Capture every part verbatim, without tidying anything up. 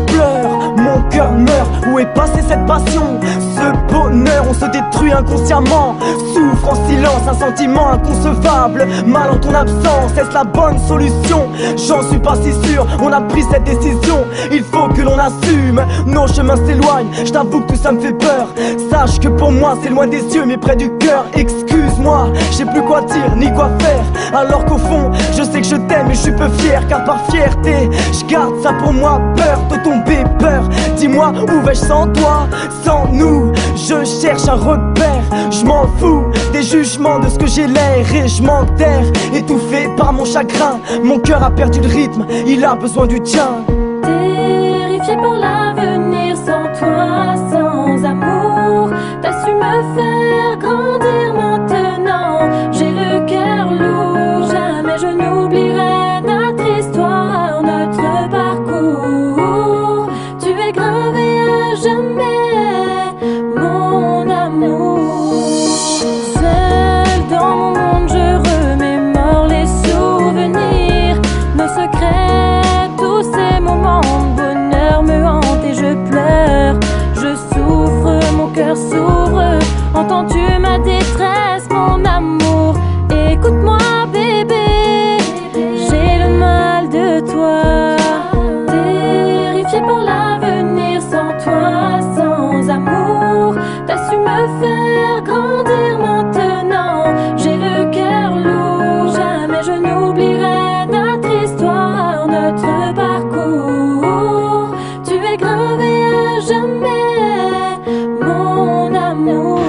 pleure, mon cœur meurt. Où est passée cette passion, ce bonheur? On se détruit inconsciemment, souffre en silence, un sentiment inconcevable. Mal en ton absence, est-ce la bonne solution? J'en suis pas si sûr, on a pris cette décision. Il faut que l'on assume, nos chemins s'éloignent. Je t'avoue que tout ça me fait peur. Sache que pour moi c'est loin des yeux mais près du cœur. Excuse-moi, j'ai plus quoi dire ni quoi faire. Alors qu'au fond, je sais que je t'aime et je suis peu fier. Car par fierté, je garde ça pour moi. Peur de tomber, peur. Dis-moi où vais-je sans toi, sans nous? Je cherche un repère, je m'en fous des jugements de ce que j'ai l'air. Et je m'enterre, étouffé par mon chagrin. Mon cœur a perdu le rythme, il a besoin du tien. Terrifié par l'avenir, sans toi, sans amour. T'as su me faire grandir maintenant. J'ai le cœur lourd, jamais je n'oublierai notre histoire, notre parcours. Tu es gravé à jamais, mon amour. Seul dans mon monde, je remémore les souvenirs, nos secrets, tous ces moments de bonheur me hantent et je pleure. Je souffre, mon cœur s'ouvre. Entends-tu ma détresse, mon amour? Écoute-moi, bébé, j'ai le mal de toi. Terrifié par l'avenir, sans toi, sans amour. T'as su me faire grandir maintenant. J'ai le cœur lourd, jamais je n'oublierai notre histoire, notre parcours. Tu es gravé à jamais, mon amour.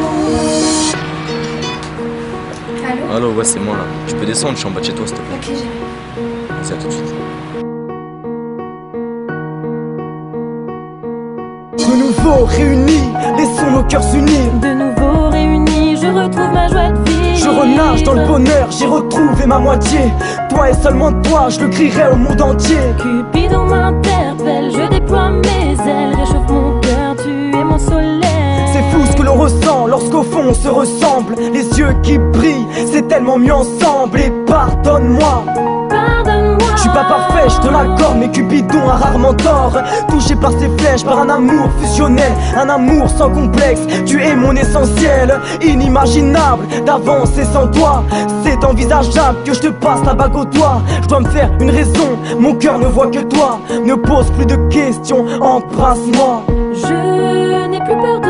Allô? Allô, ouais, c'est moi là. Tu peux descendre, je suis en bas de chez toi, s'il te plaît. Ok, j'ai. Vas-y, à tout de suite. De nouveau réunis, laissons nos cœurs s'unir. De nouveau réunis, je retrouve ma joie de vivre. Je renage dans le bonheur, j'ai retrouvé ma moitié. Toi et seulement toi, je le crierai au monde entier. Cupidon m'interpelle, je déploie mes ailes, réchauffe mon cœur, tu es mon soleil. C'est fou ce que l'on ressent lorsqu'au fond on se ressemble. Les yeux qui brillent, c'est tellement mieux ensemble. Et pardonne-moi, Pardonne-moi. je suis pas parfait, je te l'accorde, mais Cupidon a rarement tort. Touché par ses flèches, par un amour fusionnel, un amour sans complexe. Tu es mon essentiel, inimaginable d'avancer sans toi. C'est envisageable que je te passe la bague au doigt. Je dois me faire une raison, mon cœur ne voit que toi. Ne pose plus de questions, embrasse-moi. Je n'ai plus peur de